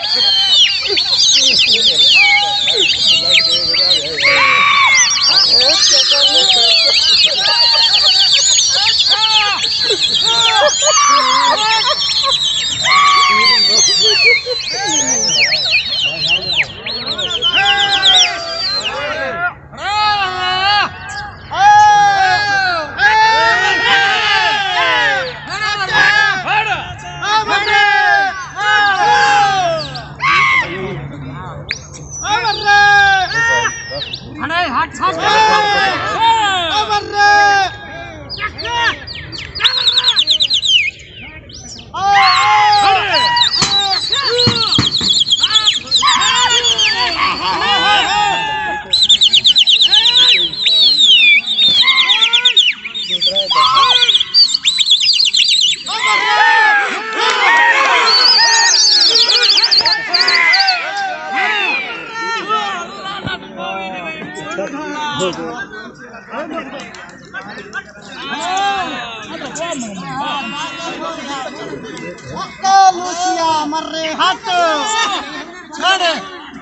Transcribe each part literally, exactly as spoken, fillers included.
Lucia मर्रे हट छड़े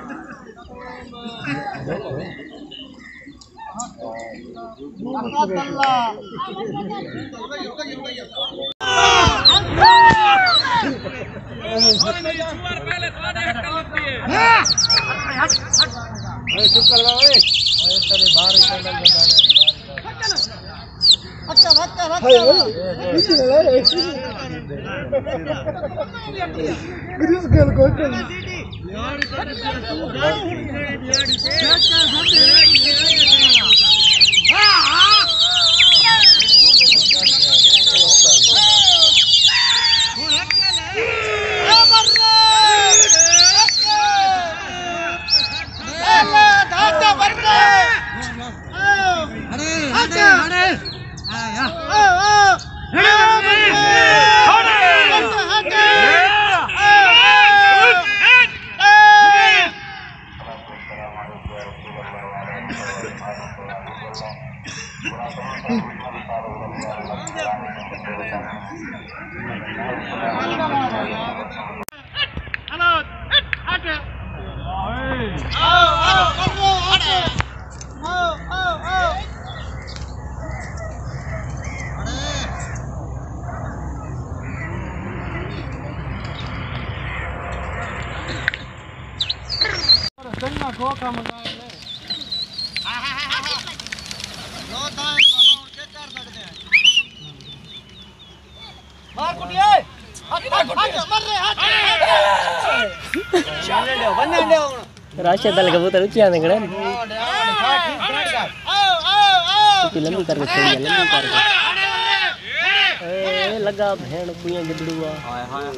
चुप कर लो ए तेरे बाहर कैंडल बता दे अच्छा अच्छा अच्छा ग्रीस गल को खोखा मंगा ले लो तान बाबा उन के कर सकते हैं मार कुटिए हट हट मर रे हट चले ले बन्ने ले राशि दल कबूतर ऊंचे आने गड़े आओ आओ आओ की लंबी करके छोड़ लंबी करके ए लगा भेड़ बुया गदड़ुआ हाय हाय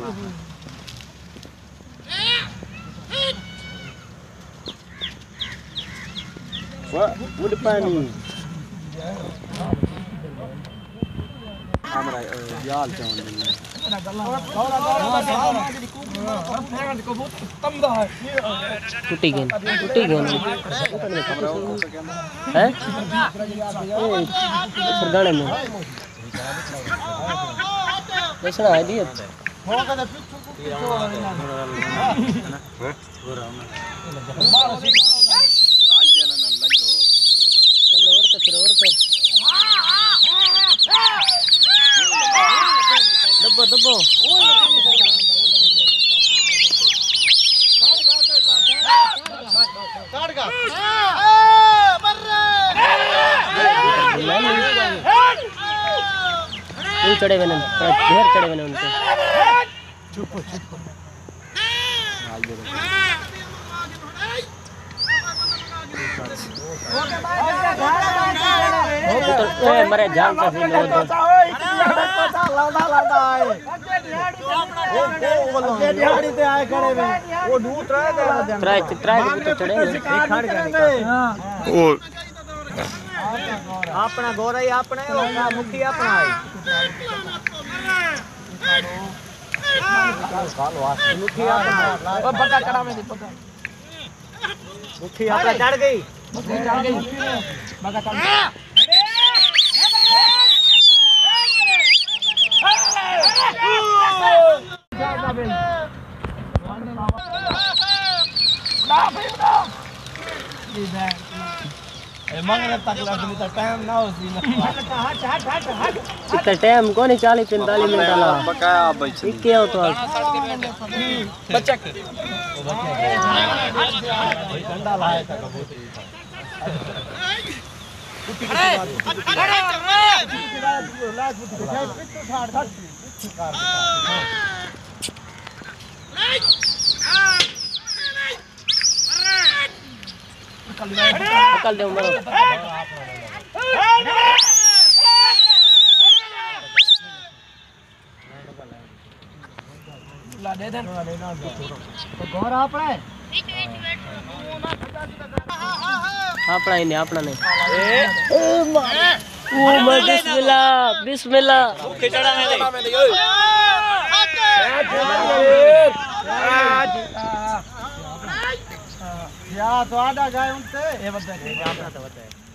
What? What the pani? Amra yaal chaun de. टूटी गेंद टूटी गेंद हैं सरगाने में देखना है दिए दब्बो दब्बो काट का ये चढ़े हुए हैं ढेर चढ़े हुए हैं उनके चुप चुप ए मरे जान का सीन हो तो लौटा लौटा है वो वो दिहाड़ी ते आए खड़े में वो दू ट्राई ट्राई ट्राई तो चढ़े खाड़ गए ओ अपना गोरा ही अपने होगा मुखी अपना है मुखी अपना ओ बड़ा कड़ा में देखो मुखी अपना चढ़ गई मुखी चढ़ गई बड़ा कड़ा अरे ए मंगने तक लगनी तो टाइम ना हो सी ना हट हट हट हट इतना टाइम कोनी चालीस पैंतालीस मिनट वाला बकाया बच ठीक है तो बच्चा के ठंडा लाया था कबूतर अरे अरे लाज बुद्धि के जाए पिट्टू ठाड़ धट निकल दे मरो ला दे दे तो घर आपणे अपना ही नहीं अपना नहीं ओ मैं बिस्मिल्लाह बिस्मिल्लाह खिचड़ा में दे या तो आडा गाय उनसे ये बता के आपना तो बता